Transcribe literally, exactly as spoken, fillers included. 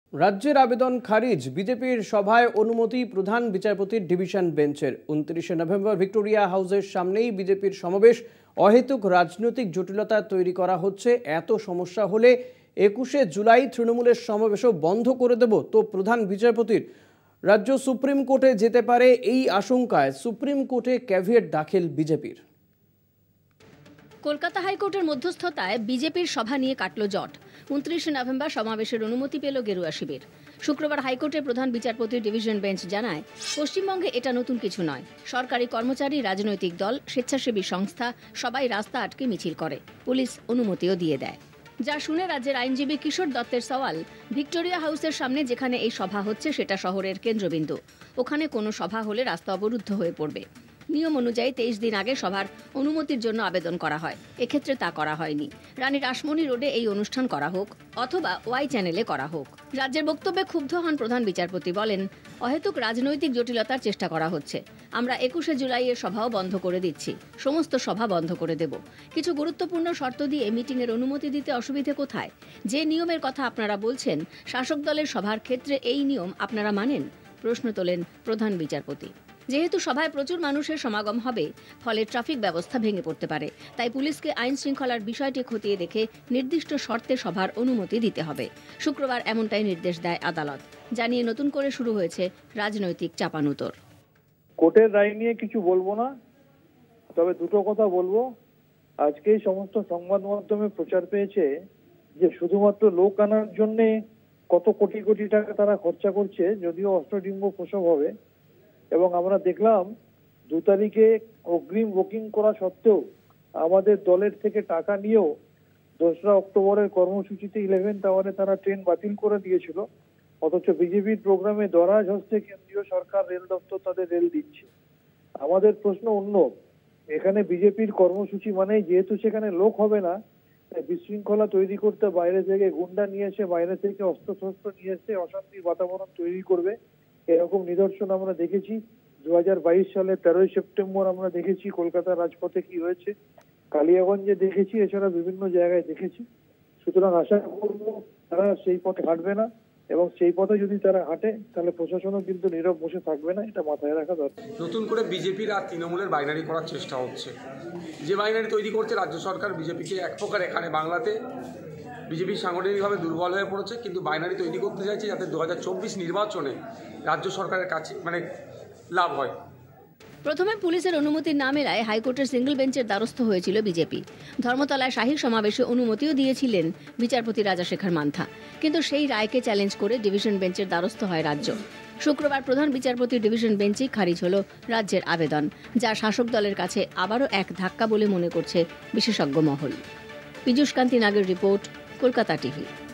রাজ্যের আবেদন খারিজ। বিজেপির সভায় অনুমতি প্রধান বিচারপতির ডিভিশন বেঞ্চের। উনত্রিশে নভেম্বর ভিক্টোরিয়া হাউসের সামনেই বিজেপির সমাবেশ। অহেতুক রাজনৈতিক জটিলতা তৈরি করা হচ্ছে। এত সমস্যা হলে একুশে জুলাই তৃণমূলের সমাবেশও বন্ধ করে দেব তো প্রধান বিচারপতির। রাজ্য সুপ্রিম কোর্টে যেতে পারে এই আশঙ্কায় সুপ্রিম কোর্টে ক্যাভিয়েট দাখিল বিজেপির। কলকাতা হাইকোর্টের মধ্যস্থতায় বিজেপির সভা নিয়ে কাটল জট। উনত্রিশে নভেম্বর সমাবেশের অনুমতি পেল গেরুয়া শিবির। শুক্রবার হাইকোর্টের প্রধান বিচারপতির ডিভিশন বেঞ্চ জানায়, পশ্চিমবঙ্গে এটা নতুন কিছু নয়। সরকারি কর্মচারী, রাজনৈতিক দল, স্বেচ্ছাসেবী সংস্থা সবাই রাস্তা আটকে মিছিল করে। পুলিশ অনুমতিও দিয়ে দেয়। যা শুনে রাজ্যের আইনজীবী কিশোর দত্তের সওয়াল, ভিক্টোরিয়া হাউসের সামনে যেখানে এই সভা হচ্ছে সেটা শহরের কেন্দ্রবিন্দু। ওখানে কোনো সভা হলে রাস্তা অবরুদ্ধ হয়ে পড়বে। নিয়ম অনুযায়ী তেইশ দিন আগে সভার অনুমতির জন্য আবেদন করা হয়। এক্ষেত্রে তা করা হয়নি। রানী রাসমণি রোডে এই অনুষ্ঠান করা হোক অথবা ওয়াই চ্যানেলে করা হোক। রাজ্যের বক্তব্যে ক্ষুব্ধ হন প্রধান বিচারপতি। বলেন, অহেতুক রাজনৈতিক জটিলতার চেষ্টা করা হচ্ছে। আমরা একুশে জুলাই এর সভাও বন্ধ করে দিচ্ছি। সমস্ত সভা বন্ধ করে দেব। কিছু গুরুত্বপূর্ণ শর্ত দিয়ে মিটিংয়ের অনুমতি দিতে অসুবিধে কোথায়? যে নিয়মের কথা আপনারা বলছেন, শাসক দলের সভার ক্ষেত্রে এই নিয়ম আপনারা মানেন? প্রশ্ন তোলেন প্রধান বিচারপতি। যেহেতু সভায় প্রচুর মানুষের সমাগম হবে, ফলে ট্রাফিক ব্যবস্থা ভেঙে পড়তে পারে। তাই পুলিশকে আইন শৃঙ্খলার বিষয়টি খতিয়ে দেখে নির্দিষ্ট শর্তে সভার অনুমতি দিতে হবে। শুক্রবার এমনটাই নির্দেশ দেয় আদালত। জানিয়ে নতুন করে শুরু হয়েছে রাজনৈতিক চাপানুতর। কোর্টের রায় নিয়ে কিছু বলবো না, তবে দুটো কথা বলবো। আজকে সমস্ত সংবাদ মাধ্যমে প্রচার পেয়েছে যে শুধুমাত্র লোক আনার জন্য কত কোটি কোটি টাকা তারা খরচা করছে, যদিও অষ্টডিম্ব প্রসব হবে। এবং আমরা দেখলাম দু তারিখে অগ্রিম বুকিং করা সত্ত্বেও আমাদের দলের থেকে টাকা নিয়েও দোসরা অক্টোবরের কর্মসূচিতে ইলেভেন্থ আওয়ারে তারা ট্রেন বাতিল করে দিয়েছিল। অথচ বিজেপির প্রোগ্রামে দরাজ হচ্ছে কেন্দ্রীয় সরকার, রেল দপ্তর তাদের রেল দিচ্ছে। আমাদের প্রশ্ন অন্য। এখানে বিজেপির কর্মসূচি মানে যেহেতু সেখানে লোক হবে না, বিশৃঙ্খলা তৈরি করতে বাইরে থেকে গুন্ডা নিয়ে এসে, বাইরে থেকে অস্ত্রশস্ত্র নিয়ে এসে অশান্তির বাতাবরণ তৈরি করবে, এরকম নিদর্শন আমরা দেখেছি। দু হাজার বাইশ সালে তেরোই সেপ্টেম্বর আমরা দেখেছি কলকাতার রাজপথে কি হয়েছে, কালিয়াগঞ্জে দেখেছি, এছাড়া বিভিন্ন জায়গায় দেখেছি। সুতরাং আশা করব তারা সেই পথে হাঁটবে না, এবং সেই পথে যদি তারা হাঁটে তাহলে প্রশাসনও কিন্তু নীরব বসে থাকবে না, এটা মাথায় রাখা দরকার। নতুন করে বিজেপির আর তৃণমূলের বাইনারি করার চেষ্টা হচ্ছে। যে বাইনারি তৈরি করছে রাজ্য সরকার বিজেপিকে এক প্রকার এখানে বাংলাতে বিজেপি সাংগঠনিকভাবে দুর্বল হয়ে পড়েছে, কিন্তু বাইনারি তৈরি করতে চাইছে যাতে দু হাজার চব্বিশ নির্বাচনে রাজ্য সরকারের কাছে মানে লাভ হয়। প্রথমে পুলিশের অনুমতি না মেলায় হাইকোর্টের সিঙ্গল বেঞ্চের দ্বারস্থ হয়েছিল বিজেপি। ধর্মতলায় শাহী সমাবেশে অনুমতিও দিয়েছিলেন বিচারপতি রাজাশেখর মান্থা, কিন্তু সেই রায়কে চ্যালেঞ্জ করে ডিভিশন বেঞ্চের দ্বারস্থ হয় রাজ্য। শুক্রবার প্রধান বিচারপতির ডিভিশন বেঞ্চেই খারিজ হল রাজ্যের আবেদন, যা শাসক দলের কাছে আবারও এক ধাক্কা বলে মনে করছে বিশেষজ্ঞ মহল। পীযূষ কান্তি নাগের রিপোর্ট, কলকাতা টিভি।